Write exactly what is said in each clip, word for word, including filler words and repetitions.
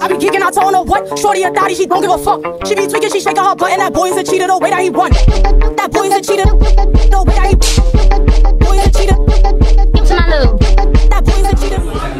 I be geeking, I told her what? Shorty a thotty, she don't give a fuck. She be tweaking, she shaking her butt, and that boy is a cheater the way that he run. That boy is a cheater the way that he. Boy is a cheater. Give to my love. That boy is a cheater.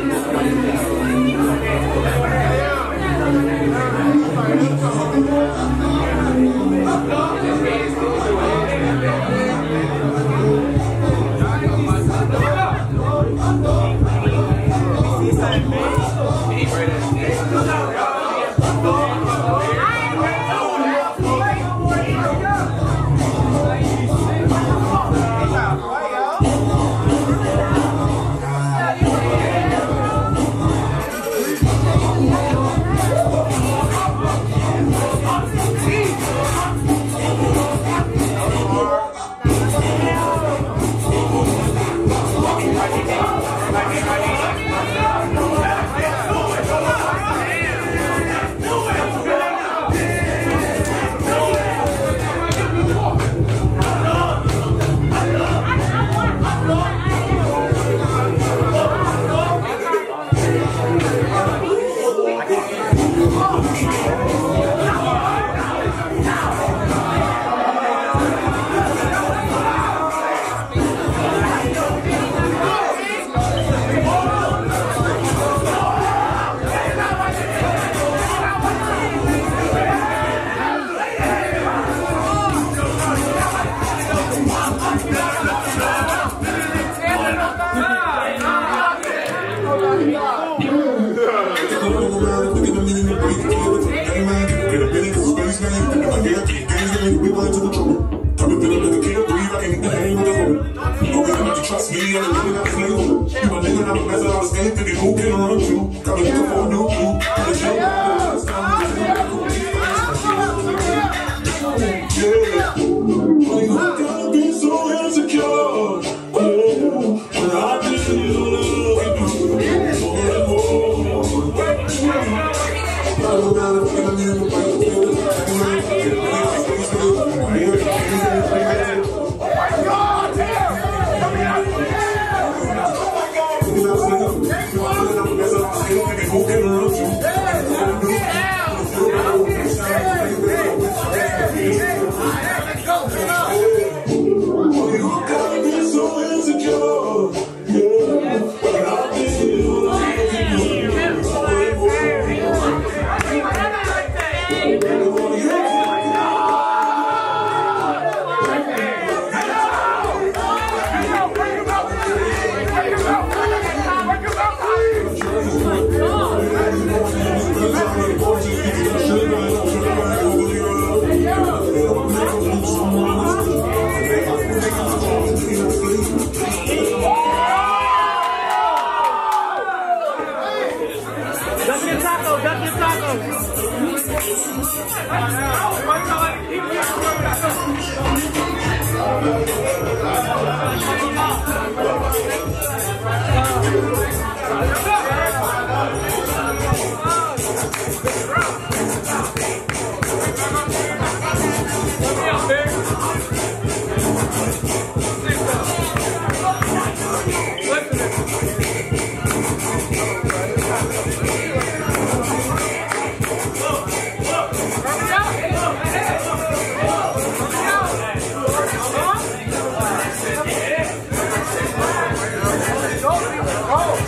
Trust me, I'm a nigga that flavor. You my nigga, I'm a mess I was saying, thinking who can run you? Got me looking for a new clue. Yeah. Why you gotta be so insecure? Oh, when I just need your love, you do more and more. I don't gotta feel me in the Oh!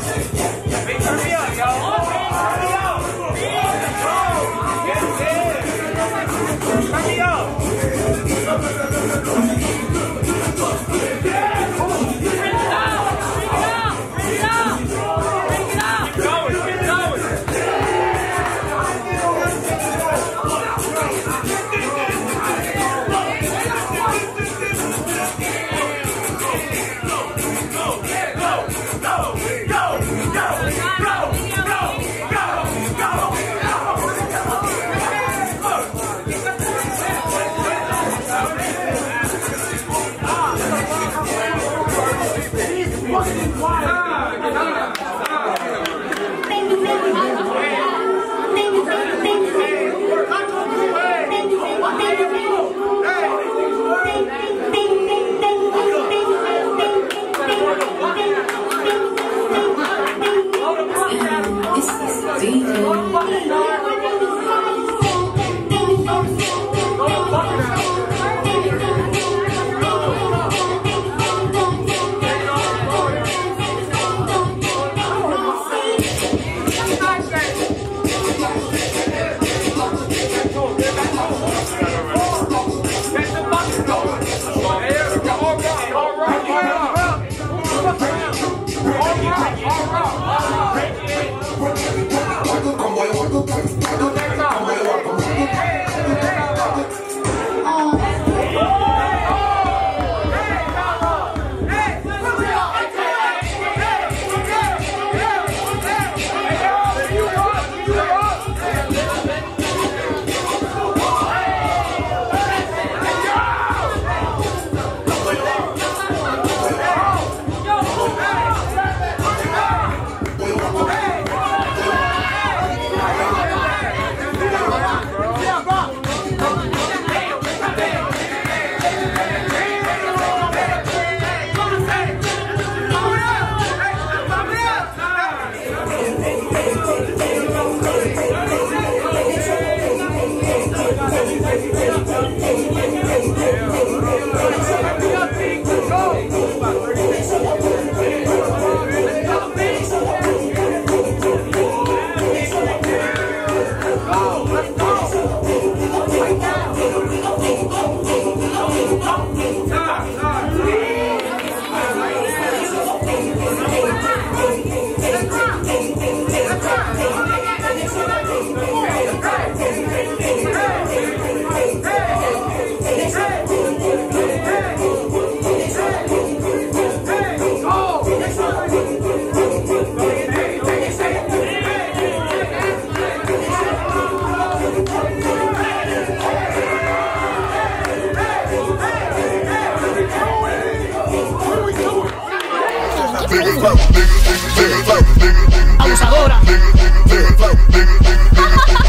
Abusadora.